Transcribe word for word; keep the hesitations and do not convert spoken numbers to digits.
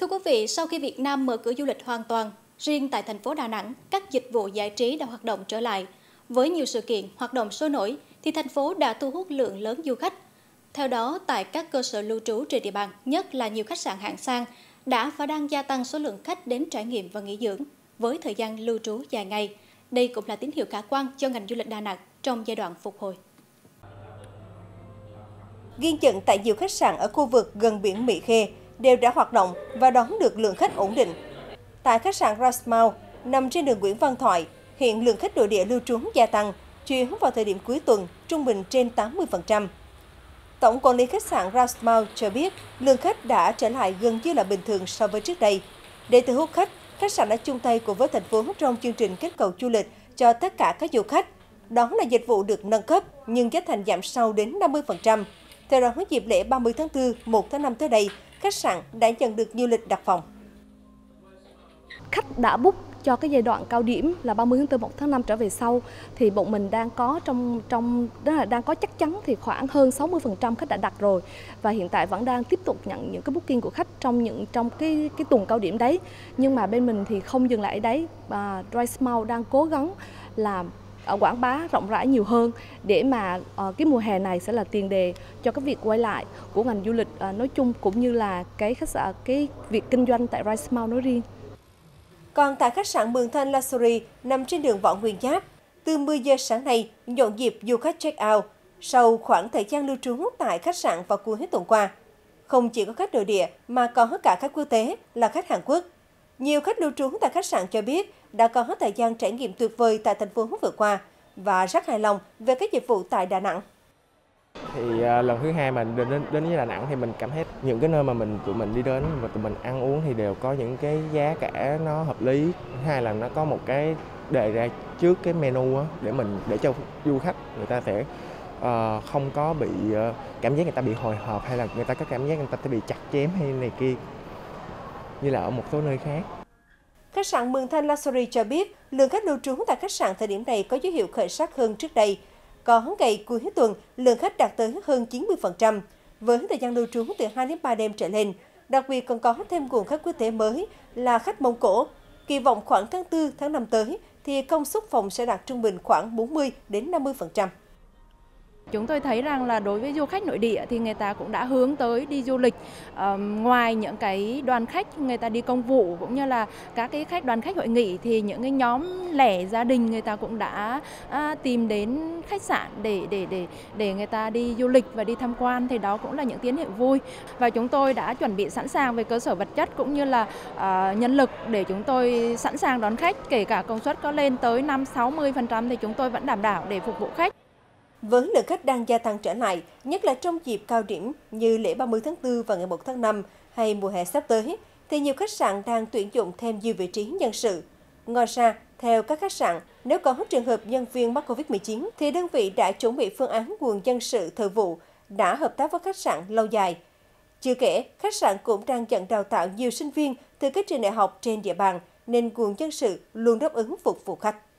Thưa quý vị, sau khi Việt Nam mở cửa du lịch hoàn toàn, riêng tại thành phố Đà Nẵng, các dịch vụ giải trí đã hoạt động trở lại. Với nhiều sự kiện, hoạt động sôi nổi, thì thành phố đã thu hút lượng lớn du khách. Theo đó, tại các cơ sở lưu trú trên địa bàn, nhất là nhiều khách sạn hạng sang, đã và đang gia tăng số lượng khách đến trải nghiệm và nghỉ dưỡng, với thời gian lưu trú dài ngày. Đây cũng là tín hiệu khả quan cho ngành du lịch Đà Nẵng trong giai đoạn phục hồi. Ghi nhận tại nhiều khách sạn ở khu vực gần biển Mỹ Khê đều đã hoạt động và đón được lượng khách ổn định. Tại khách sạn Rasmau, nằm trên đường Nguyễn Văn Thoại, hiện lượng khách nội địa lưu trú gia tăng, chuyến vào thời điểm cuối tuần, trung bình trên tám mươi phần trăm. Tổng quản lý khách sạn Rasmau cho biết, lượng khách đã trở lại gần như là bình thường so với trước đây. Để thu hút khách, khách sạn đã chung tay cùng với thành phố trong chương trình kích cầu du lịch cho tất cả các du khách. Đó là dịch vụ được nâng cấp, nhưng giá thành giảm sâu đến năm mươi phần trăm. Theo đó, dịp lễ ba mươi tháng tư, một tháng năm tới đây, khách sạn đã nhận được nhiều lịch đặt phòng. Khách đã book cho cái giai đoạn cao điểm là ba mươi tháng tư, một tháng năm trở về sau thì bọn mình đang có trong trong đó là đang có chắc chắn thì khoảng hơn sáu mươi phần trăm khách đã đặt rồi, và hiện tại vẫn đang tiếp tục nhận những cái booking của khách trong những trong cái cái tuần cao điểm đấy. Nhưng mà bên mình thì không dừng lại ở đấy, và Rasmau đang cố gắng làm ở quảng bá rộng rãi nhiều hơn để mà uh, cái mùa hè này sẽ là tiền đề cho cái việc quay lại của ngành du lịch uh, nói chung, cũng như là cái khách sạn cái việc kinh doanh tại Rasmau nói riêng. Còn tại khách sạn Mường Thanh Luxury nằm trên đường Võ Nguyên Giáp, từ mười giờ sáng nay nhộn nhịp du khách check out sau khoảng thời gian lưu trú tại khách sạn vào cuối hết tuần qua. Không chỉ có khách nội địa mà có cả khách quốc tế là khách Hàn Quốc. Nhiều khách lưu trú tại khách sạn cho biết đã có thời gian trải nghiệm tuyệt vời tại thành phố vừa qua và rất hài lòng về các dịch vụ tại Đà Nẵng. Thì uh, lần thứ hai mà đến, đến đến với Đà Nẵng thì mình cảm thấy những cái nơi mà mình tụi mình đi đến và tụi mình ăn uống thì đều có những cái giá cả nó hợp lý. Hai là nó có một cái đề ra trước cái menu á, để mình để cho du khách người ta sẽ uh, không có bị uh, cảm giác người ta bị hồi hộp, hay là người ta có cảm giác người ta sẽ bị chặt chém hay này kia như là ở một số nơi khác. Khách sạn Mường Thanh Luxury cho biết lượng khách lưu trú tại khách sạn thời điểm này có dấu hiệu khởi sắc hơn trước đây. Có ngày cuối tuần, lượng khách đạt tới hơn chín mươi phần trăm, với thời gian lưu trú từ hai đến ba đêm trở lên. Đặc biệt còn có thêm nguồn khách quốc tế mới là khách Mông Cổ. Kỳ vọng khoảng tháng tư, tháng năm tới thì công suất phòng sẽ đạt trung bình khoảng bốn mươi đến năm mươi phần trăm. Chúng tôi thấy rằng là đối với du khách nội địa thì người ta cũng đã hướng tới đi du lịch. À, ngoài những cái đoàn khách người ta đi công vụ cũng như là các cái khách đoàn khách hội nghị thì những cái nhóm lẻ gia đình người ta cũng đã à, tìm đến khách sạn để để để để người ta đi du lịch và đi tham quan, thì đó cũng là những tín hiệu vui. Và chúng tôi đã chuẩn bị sẵn sàng về cơ sở vật chất cũng như là à, nhân lực để chúng tôi sẵn sàng đón khách, kể cả công suất có lên tới năm sáu mươi phần trăm thì chúng tôi vẫn đảm bảo để phục vụ khách. Với lượng khách đang gia tăng trở lại, nhất là trong dịp cao điểm như lễ ba mươi tháng tư và ngày một tháng năm hay mùa hè sắp tới, thì nhiều khách sạn đang tuyển dụng thêm nhiều vị trí nhân sự. Ngoài ra, theo các khách sạn, nếu có trường hợp nhân viên mắc Covid mười chín, thì đơn vị đã chuẩn bị phương án nguồn nhân sự thời vụ, đã hợp tác với khách sạn lâu dài. Chưa kể, khách sạn cũng đang nhận đào tạo nhiều sinh viên từ các trường đại học trên địa bàn, nên nguồn nhân sự luôn đáp ứng phục vụ khách.